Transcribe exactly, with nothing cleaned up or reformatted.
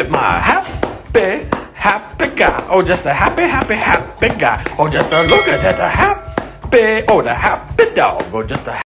my happy, happy guy. Oh, just a happy, happy, happy guy. Oh, just a look at that, a happy, oh, the happy dog. Oh, just a